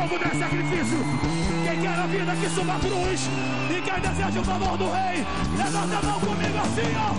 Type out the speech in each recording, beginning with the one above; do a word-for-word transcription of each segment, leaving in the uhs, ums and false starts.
povo desse sacrifício. Quem quer a vida que suba a cruz e quem deseja o favor do rei, levanta a mão comigo assim, ó.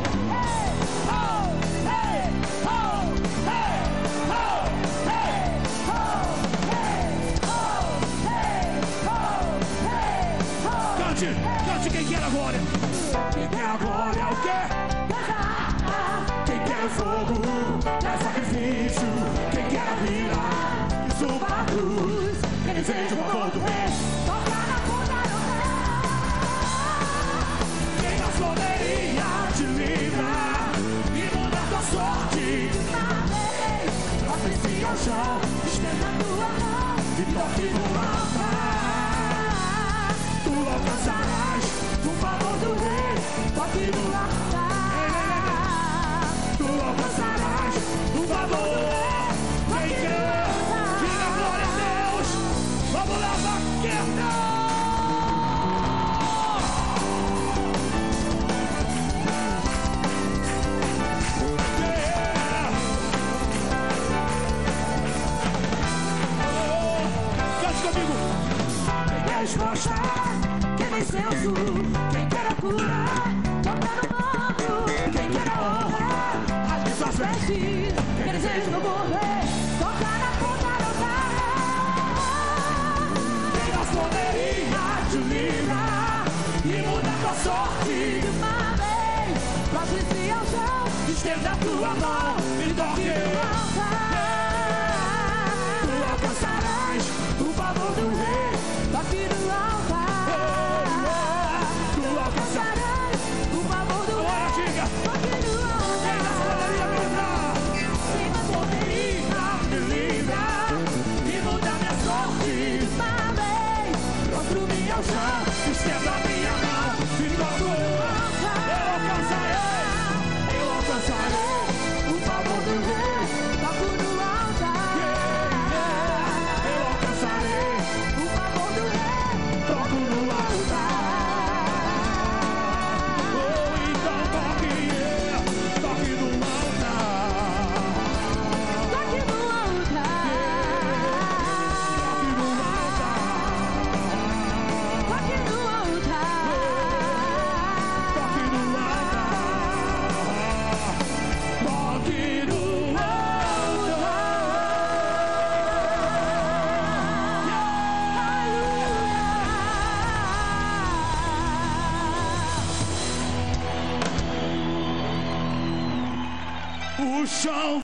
Hey, oh, hey, oh, hey, oh, hey, oh, hey, oh, hey, oh, hey, oh. Cante, cante quem quer a glória. Quem quer a glória é o quê? Quem quer o fogo é sacrifício. Quem quer a vida que suba a cruz. Quem deseja o favor do rei, toca na ponta do pé. Quem nas poderia te livrar e mudar tua sorte. Aprecie ao chão, estenda tua mão e toque no altar. Tu alcançarás o favor do rei, toque no altar. Tu alcançarás o favor. Quem quer, diga glória a Deus. Vamos lá, vaqueta! Resposta, quem venceu o sul, quem quer a cura, toca no mundo, quem quer a honra, rasgue suas vestes, quem deseja não morrer, toca na ponta do pé. Quem nós poderia te livrar e mudar tua sorte de uma vez, propicie ao chão, estenda a tua mão e toque no altar. Tu alcançarás o favor do rei. Toque no altar. Tu alcançarás o favor do rei. Toque no altar. Quem nas poderia me livrar? Quem nas poderia me livrar e mudar minha sorte de uma vez. Prostro-me ao chão, estenda a minha mão e toco no altar. Eu alcançarei, eu alcançarei o favor do rei. Toco no altar. Eu alcançarei o favor do rei. Toco no altar. Oh, então toque, yeah. Toque no altar. Toque no altar. Toque no altar. Toque no altar. Toque no altar. Toque no o chão